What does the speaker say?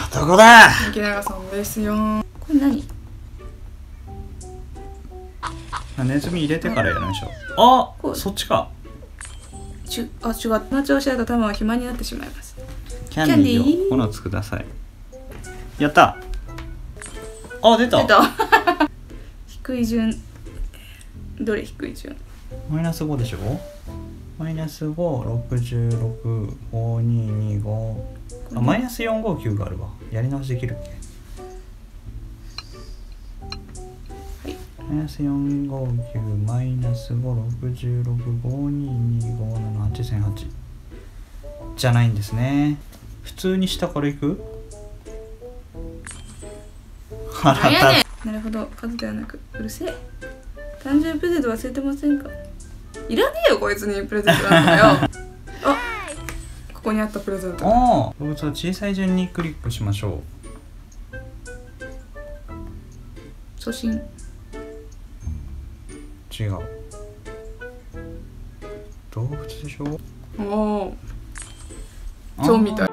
どこだ。 池永さんですよ。これ何？ ネズミ入れてからやるんでしょ。あ、そっちか。 違う。この調子だと多分暇になってしまいます。 キャンディーを5つください。やった。あ、出た。 低い順。どれ低い順？ マイナス5でしょ。マイナス5、66、5225。あ、マイナス459があるわ。やり直しできるっけ。マイナス459、マイナス5、66、5225、78、1008じゃないんですね。普通に下からいく。 腹立つ。なるほど、数ではなく、うるせえ。誕生日プレゼント忘れてませんか？いらねえよこいつにプレゼントなんだよ。あ、ここにあったプレゼント。 ああ、動物は小さい順にクリックしましょう。 送信。 違う。動物でしょ。 おお。蝶みたい。